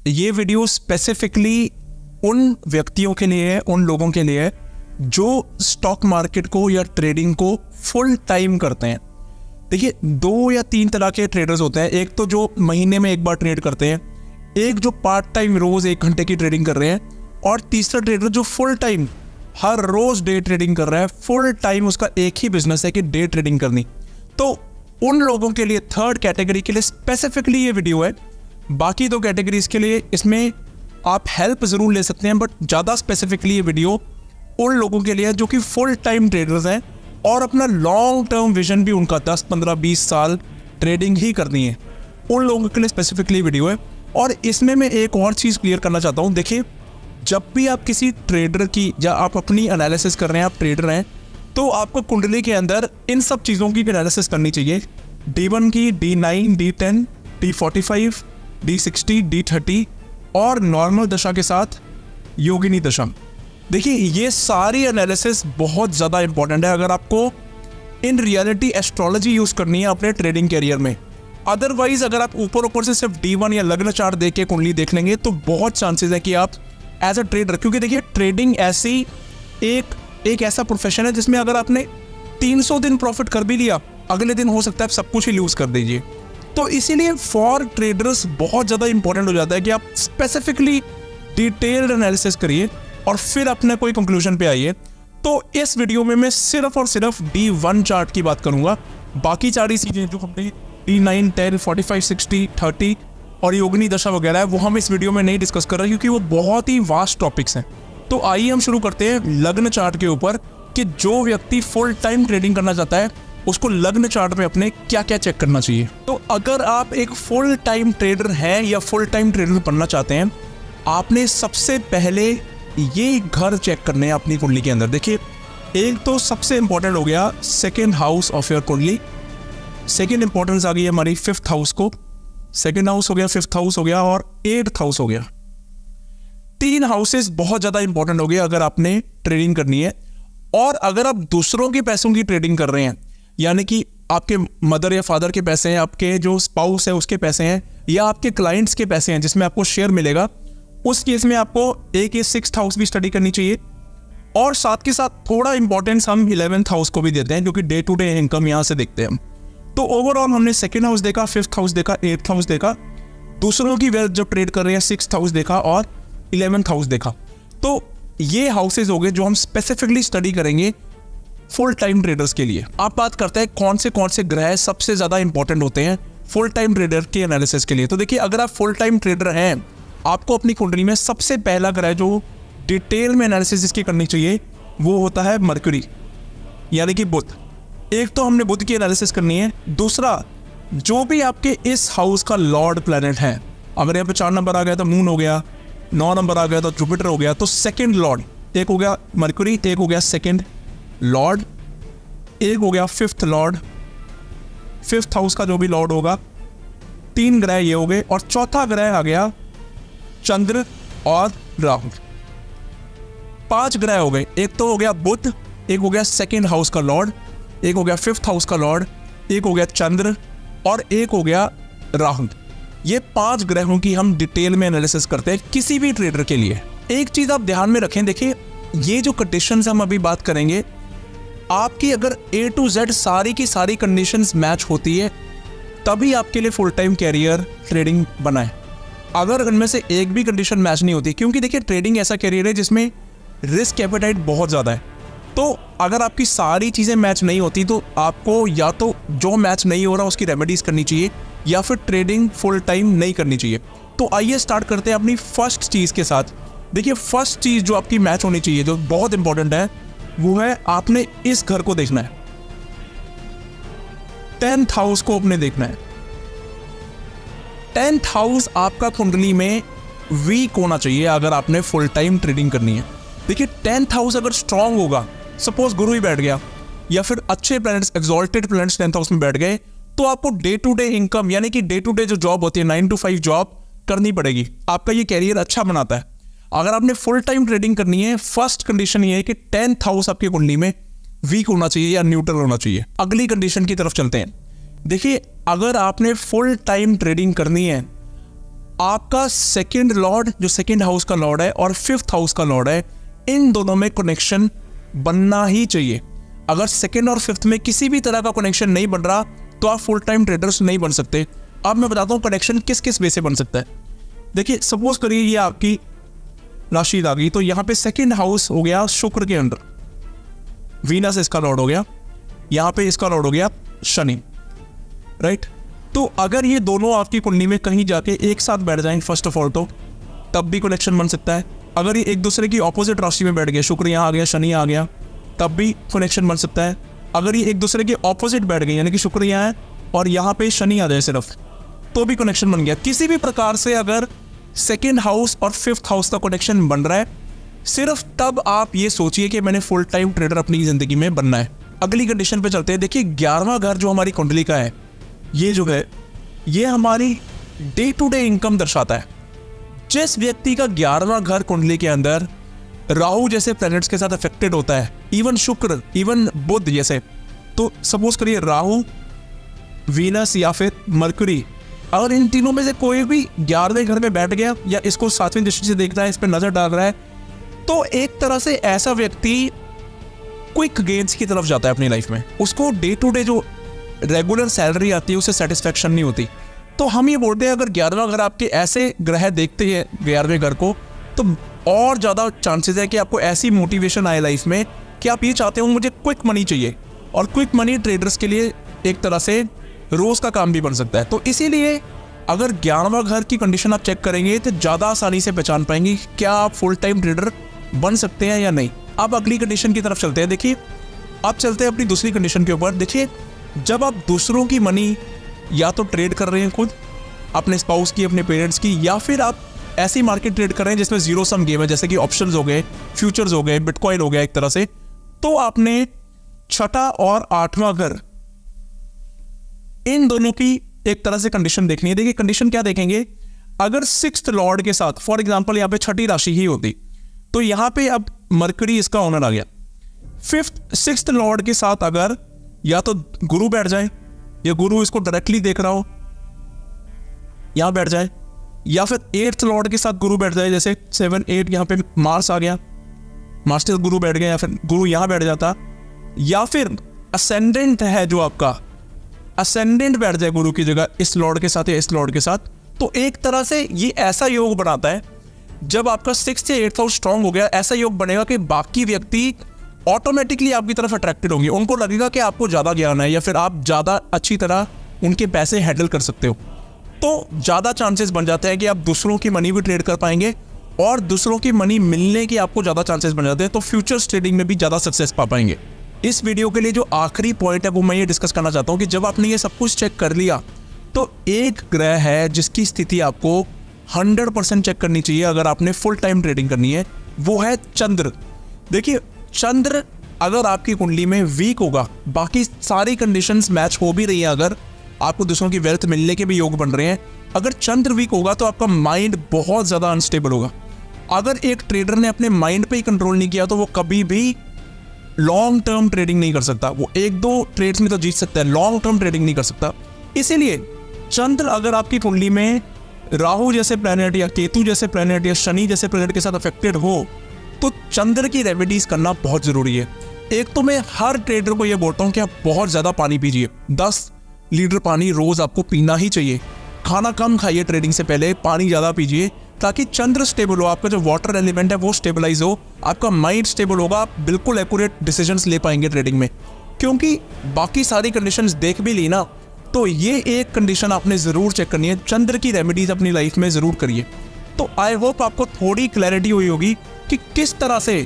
ये video specifically उन व्यक्तियों के लिए है, उन लोगों के लिए है जो स्टॉक मार्केट को या ट्रेडिंग को फुल टाइम करते हैं। देखिए 2 या 3 तरह के ट्रेडर्स होते हैं। एक तो जो महीने में एक बार ट्रेड करते हैं, एक जो पार्ट टाइम रोज 1 घंटे की ट्रेडिंग कर रहे हैं, और तीसरा ट्रेडर जो फुल टाइम हर रोज डे ट्रेडिंग कर रहा है। फुल टाइम उसका एक ही बिजनेस है कि डे ट्रेडिंग करनी। तो उन लोगों के लिए, थर्ड कैटेगरी के लिए स्पेसिफिकली ये वीडियो है। बाकी 2 कैटेगरीज के लिए इसमें आप हेल्प जरूर ले सकते हैं, बट ज़्यादा स्पेसिफिकली ये वीडियो उन लोगों के लिए जो कि फुल टाइम ट्रेडर्स हैं और अपना लॉन्ग टर्म विजन भी उनका 10, 15, 20 साल ट्रेडिंग ही करनी है। उन लोगों के लिए स्पेसिफिकली वीडियो है। और इसमें मैं एक और चीज़ क्लियर करना चाहता हूँ। देखिए, जब भी आप किसी ट्रेडर की या आप अपनी एनालिसिस कर रहे हैं, आप ट्रेडर हैं, तो आपको कुंडली के अंदर इन सब चीज़ों की एनालिसिस करनी चाहिए। D1 की, D9, D10, D45, D60, D30 और नॉर्मल दशा के साथ योगिनी दशा। देखिए, ये सारी एनालिसिस बहुत ज़्यादा इंपॉर्टेंट है अगर आपको इन रियलिटी एस्ट्रोलॉजी यूज़ करनी है अपने ट्रेडिंग कैरियर में। अदरवाइज अगर आप ऊपर से सिर्फ D1 या लग्न चार्ट देख के कुंडली देख लेंगे तो बहुत चांसेस है कि आप एज अ ट्रेडर, क्योंकि देखिए ट्रेडिंग ऐसी एक ऐसा प्रोफेशन है जिसमें अगर आपने 300 दिन प्रॉफिट कर भी लिया, अगले दिन हो सकता है आप सब कुछ ही लूज कर दीजिए। तो इसीलिए फॉर ट्रेडर्स बहुत ज़्यादा इंपॉर्टेंट हो जाता है कि आप स्पेसिफिकली डिटेल्ड एनालिसिस करिए और फिर अपने कोई कंक्लूजन पे आइए। तो इस वीडियो में मैं सिर्फ और सिर्फ D1 चार्ट की बात करूंगा। बाकी सारी चीज़ें जो हमने D9, 10, 45, 60, 30 और योगिनी दशा वगैरह है वो हम इस वीडियो में नहीं डिस्कस कर रहे क्योंकि वो बहुत ही वास्ट टॉपिक्स हैं। तो आइए हम शुरू करते हैं लग्न चार्ट के ऊपर कि जो व्यक्ति फुल टाइम ट्रेडिंग करना चाहता है उसको लग्न चार्ट में अपने क्या क्या चेक करना चाहिए। तो अगर आप एक फुल टाइम ट्रेडर हैं या फुल टाइम ट्रेडर बनना चाहते हैं, आपने सबसे पहले ये घर चेक करने हैं अपनी कुंडली के अंदर। देखिए, एक तो सबसे इंपॉर्टेंट हो गया सेकेंड हाउस ऑफ योर कुंडली। सेकेंड इंपॉर्टेंस आ गई है हमारी 5th हाउस को। सेकेंड हाउस हो गया, 5th हाउस हो गया और 8th हाउस हो गया। 3 हाउसेस बहुत ज़्यादा इंपॉर्टेंट हो गए अगर आपने ट्रेडिंग करनी है। और अगर आप दूसरों के पैसों की ट्रेडिंग कर रहे हैं, यानी कि आपके मदर या फादर के पैसे हैं, आपके जो स्पाउस है उसके पैसे हैं, या आपके क्लाइंट्स के पैसे हैं जिसमें आपको शेयर मिलेगा, उस केस में आपको एक 6th हाउस भी स्टडी करनी चाहिए। और साथ के साथ थोड़ा इंपॉर्टेंस हम 11th हाउस को भी देते हैं क्योंकि डे टू डे इनकम यहाँ से देखते हैं हम। तो ओवरऑल हमने सेकेंड हाउस देखा, 5th हाउस देखा, 8th हाउस देखा, दूसरों की वेल्थ जब ट्रेड कर रहे हैं 6th हाउस देखा और 11th हाउस देखा। तो ये हाउसेज हो गए जो हम स्पेसिफिकली स्टडी करेंगे फुल टाइम ट्रेडर्स के लिए। आप बात करते हैं कौन से ग्रह सबसे ज़्यादा इंपॉर्टेंट होते हैं फुल टाइम ट्रेडर के एनालिसिस के लिए। तो देखिए, अगर आप फुल टाइम ट्रेडर हैं, आपको अपनी कुंडली में सबसे पहला ग्रह जो डिटेल में एनालिसिस इसकी करनी चाहिए वो होता है मरकरी, यानी कि बुध। एक तो हमने बुध की एनालिसिस करनी है। दूसरा, जो भी आपके इस हाउस का लॉर्ड प्लैनेट है, अगर यहाँ पे 4 नंबर आ गया तो मून हो गया, 9 नंबर आ गया तो जुपिटर हो गया, तो सेकंड लॉर्ड एक हो गया मरकरी, एक हो गया सेकंड लॉर्ड, एक हो गया 5th लॉर्ड, 5th हाउस का जो भी लॉर्ड होगा। 3 ग्रह ये हो गए और चौथा ग्रह आ गया चंद्र और राहु। 5 ग्रह हो गए। एक तो हो गया बुध, एक हो गया सेकंड हाउस का लॉर्ड, एक हो गया 5th हाउस का लॉर्ड, एक हो गया चंद्र और एक हो गया राहु। ये 5 ग्रहों की हम डिटेल में एनालिसिस करते हैं किसी भी ट्रेडर के लिए। एक चीज आप ध्यान में रखें, देखिए ये जो कंडीशंस हम अभी बात करेंगे, आपकी अगर A to Z सारी की सारी कंडीशंस मैच होती है तभी आपके लिए फुल टाइम कैरियर ट्रेडिंग बना है। अगर उनमें से एक भी कंडीशन मैच नहीं होती, क्योंकि देखिए ट्रेडिंग ऐसा कैरियर है जिसमें रिस्क एपेटाइट बहुत ज़्यादा है, तो अगर आपकी सारी चीज़ें मैच नहीं होती तो आपको या तो जो मैच नहीं हो रहा उसकी रेमेडीज करनी चाहिए या फिर ट्रेडिंग फुल टाइम नहीं करनी चाहिए। तो आइए स्टार्ट करते हैं अपनी फर्स्ट चीज़ के साथ। देखिए, फर्स्ट चीज़ जो आपकी मैच होनी चाहिए, जो बहुत इंपॉर्टेंट है, वो है आपने इस घर को देखना है। 10th हाउस को आपने देखना है। 10th हाउस आपका कुंडली में वीक होना चाहिए अगर आपने फुल टाइम ट्रेडिंग करनी है। देखिए, 10th हाउस अगर स्ट्रांग होगा, सपोज गुरु ही बैठ गया या फिर अच्छे planets, exalted planets 10th house में बैठ गए, तो आपको डे टू डे इनकम, यानी कि डे टू डे जो जॉब होती है 9 to 5 जॉब करनी पड़ेगी। आपका ये कैरियर अच्छा बनाता है। अगर आपने फुल टाइम ट्रेडिंग करनी है, फर्स्ट कंडीशन ये है कि 10th हाउस आपकी कुंडली में वीक होना चाहिए या न्यूट्रल होना चाहिए। अगली कंडीशन की तरफ चलते हैं। देखिए, अगर आपने फुल टाइम ट्रेडिंग करनी है, आपका सेकंड लॉर्ड, जो सेकंड हाउस का लॉर्ड है, और फिफ्थ हाउस का लॉर्ड है, इन दोनों में कनेक्शन बनना ही चाहिए। अगर सेकंड और फिफ्थ में किसी भी तरह का कनेक्शन नहीं बन रहा तो आप फुल टाइम ट्रेडर्स नहीं बन सकते। अब मैं बताता हूँ कनेक्शन किस किस वे से बन सकता है। देखिए, सपोज करिए ये आपकी राशि आ गई, तो यहाँ पे सेकंड हाउस हो गया शुक्र के अंडर, वीनस इसका लॉर्ड हो गया, यहाँ पे इसका लॉर्ड हो गया शनि, राइट। तो अगर ये दोनों आपकी कुंडली में कहीं जाके एक साथ बैठ जाएं फर्स्ट ऑफ ऑल, तो तब भी कनेक्शन बन सकता है। अगर ये एक दूसरे की ऑपोजिट राशि में बैठ गए, शुक्र यहाँ आ गया, शनि आ गया, तब भी कनेक्शन बन सकता है। अगर ये एक दूसरे के ऑपोजिट बैठ गए, यानी कि शुक्र यहाँ है और यहाँ पे शनि आ जाए सिर्फ, तो भी कनेक्शन बन गया। किसी भी प्रकार से अगर सेकेंड हाउस और फिफ्थ हाउस का कनेक्शन बन रहा है, सिर्फ तब आप ये सोचिए कि मैंने फुल टाइम ट्रेडर अपनी जिंदगी में बनना है। अगली कंडीशन पे चलते हैं। देखिए, 11वां घर जो हमारी कुंडली का है, ये जो है ये हमारी डे टू डे इनकम दर्शाता है। जिस व्यक्ति का 11वां घर कुंडली के अंदर राहु जैसे प्लैनेट्स के साथ अफेक्टेड होता है, इवन शुक्र, इवन बुध जैसे, तो सपोज करिए राहु, वीनस या फिर मरकरी, अगर इन तीनों में से कोई भी 11वें घर में बैठ गया या इसको 7वीं दृष्टि से देख रहा है, इस पर नजर डाल रहा है, तो एक तरह से ऐसा व्यक्ति क्विक गेन्स की तरफ जाता है अपनी लाइफ में। उसको डे टू डे जो रेगुलर सैलरी आती है उससे सेटिस्फेक्शन नहीं होती। तो हम ये बोलते हैं अगर 11वां घर आपके ऐसे ग्रह देखते हैं 11वें घर को, तो और ज़्यादा चांसेस है कि आपको ऐसी मोटिवेशन आए लाइफ में कि आप ये चाहते हो मुझे क्विक मनी चाहिए। और क्विक मनी ट्रेडर्स के लिए एक तरह से रोज़ का काम भी बन सकता है। तो इसीलिए अगर 11वां घर की कंडीशन आप चेक करेंगे तो ज़्यादा आसानी से पहचान पाएंगे क्या आप फुल टाइम ट्रेडर बन सकते हैं या नहीं। अब अगली कंडीशन की तरफ चलते हैं। देखिए, अब चलते हैं अपनी दूसरी कंडीशन के ऊपर। देखिए, जब आप दूसरों की मनी या तो ट्रेड कर रहे हैं खुद, अपने स्पाउस की, अपने पेरेंट्स की, या फिर आप ऐसी मार्केट ट्रेड कर रहे हैं जिसमें जीरो सम गेम है, जैसे कि ऑप्शंस हो गए, फ्यूचर्स हो गए, बिटकॉइन हो गया एक तरह से, तो आपने छठा और 8वां घर, इन दोनों की एक तरह से कंडीशन देखनी है। देखिए, कंडीशन क्या देखेंगे, अगर सिक्स्थ लॉर्ड के साथ, फॉर एग्जांपल यहाँ पे छठी राशि ही होती, तो यहाँ पे अब मरकरी इसका ओनर आ गया। फिफ्थ सिक्स्थ लॉर्ड के साथ अगर या तो गुरु बैठ जाए, या गुरु इसको डायरेक्टली देख रहा हो, यहां बैठ जाए, या फिर 8th लॉर्ड के साथ गुरु बैठ जाए, जैसे 7, 8 यहां पे मार्स आ गया, मार्स के गुरु बैठ गया, या फिर गुरु यहां बैठ जाता, या फिर असेंडेंट है जो आपका, असेंडेंट बैठ जाए गुरु की जगह इस लॉर्ड के साथ या इस लॉर्ड के साथ, तो एक तरह से ये ऐसा योग बनाता है, जब आपका 6th या 8th हाउस स्ट्रांग हो गया, ऐसा योग बनेगा कि बाकी व्यक्ति ऑटोमेटिकली आपकी तरफ अट्रैक्टेड होंगे। उनको लगेगा कि आपको ज़्यादा ज्ञान है या फिर आप ज़्यादा अच्छी तरह उनके पैसे हैंडल कर सकते हो। तो ज़्यादा चांसेस बन जाते हैं कि आप दूसरों की मनी भी ट्रेड कर पाएंगे, और दूसरों की मनी मिलने के आपको ज़्यादा चांसेस बन जाते हैं, तो फ्यूचर्स ट्रेडिंग में भी ज़्यादा सक्सेस पा पाएंगे। इस वीडियो के लिए जो आखिरी पॉइंट है वो मैं ये डिस्कस करना चाहता हूँ कि जब आपने ये सब कुछ चेक कर लिया, तो एक ग्रह है जिसकी स्थिति आपको 100% चेक करनी चाहिए अगर आपने फुल टाइम ट्रेडिंग करनी है, वो है चंद्र। देखिए, चंद्र अगर आपकी कुंडली में वीक होगा, बाकी सारी कंडीशंस मैच हो भी रही है, अगर आपको दूसरों की वेल्थ मिलने के भी योग बन रहे हैं, अगर चंद्र वीक होगा तो आपका माइंड बहुत ज़्यादा अनस्टेबल होगा। अगर एक ट्रेडर ने अपने माइंड पे ही कंट्रोल नहीं किया तो वो कभी भी लॉन्ग टर्म ट्रेडिंग नहीं कर सकता। वो 1-2 ट्रेड्स में तो जीत सकता है, लॉन्ग टर्म ट्रेडिंग नहीं कर सकता। इसीलिए चंद्र अगर आपकी कुंडली में राहु जैसे प्लैनेट या केतु जैसे प्लैनेट या शनि जैसे प्लैनेट के साथ अफेक्टेड हो, तो चंद्र की रेमेडीज करना बहुत जरूरी है। एक तो मैं हर ट्रेडर को यह बोलता हूं कि आप बहुत ज्यादा पानी पीजिए, 10 लीटर पानी रोज आपको पीना ही चाहिए। खाना कम खाइए ट्रेडिंग से पहले, पानी ज्यादा पीजिए, ताकि चंद्र स्टेबल हो, आपका जो वाटर एलिमेंट है वो स्टेबलाइज हो, आपका माइंड स्टेबल होगा, आप बिल्कुल एक्यूरेट डिसीजंस ले पाएंगे ट्रेडिंग में। क्योंकि बाकी सारी कंडीशंस देख भी ली ना, तो ये एक कंडीशन आपने जरूर चेक करनी है, चंद्र की रेमेडीज अपनी लाइफ में जरूर करिए। तो आई होप आपको थोड़ी क्लैरिटी हुई होगी कि किस तरह से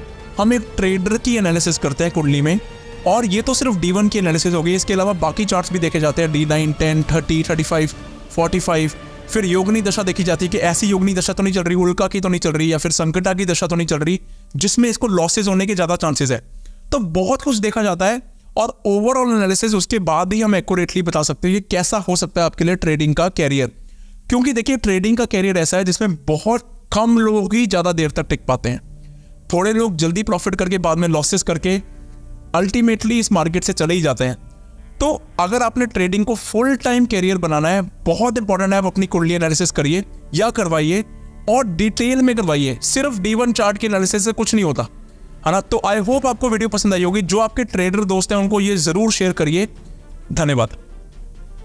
हम एक ट्रेडर की एनालिसिस करते हैं कुंडली में। और ये तो सिर्फ D1 की एनालिसिस होगी, इसके अलावा बाकी चार्ट्स भी देखे जाते हैं, D9, 10, 30, 35, 45। फिर योगनी दशा देखी जाती है कि ऐसी योगनी दशा तो नहीं चल रही, उल्का की तो नहीं चल रही, या फिर संकटा की दशा तो नहीं चल रही जिसमें इसको लॉसेज होने के ज़्यादा चांसेस है। तो बहुत कुछ देखा जाता है, और ओवरऑल एनालिसिस उसके बाद ही हम एक्यूरेटली बता सकते हैं कि कैसा हो सकता है आपके लिए ट्रेडिंग का कैरियर। क्योंकि देखिए, ट्रेडिंग का कैरियर ऐसा है जिसमें बहुत कम लोग ही ज़्यादा देर तक टिक पाते हैं। थोड़े लोग जल्दी प्रॉफिट करके बाद में लॉसेस करके अल्टीमेटली इस मार्केट से चले ही जाते हैं। तो अगर आपने ट्रेडिंग को फुल टाइम कैरियर बनाना है, बहुत इंपॉर्टेंट है आप अपनी कुंडली एनालिसिस करिए या करवाइए और डिटेल में करवाइए। सिर्फ D1 चार्ट के एनालिसिस से कुछ नहीं होता, है ना। तो आई होप आपको वीडियो पसंद आई होगी। जो आपके ट्रेडर दोस्त हैं उनको ये जरूर शेयर करिए। धन्यवाद।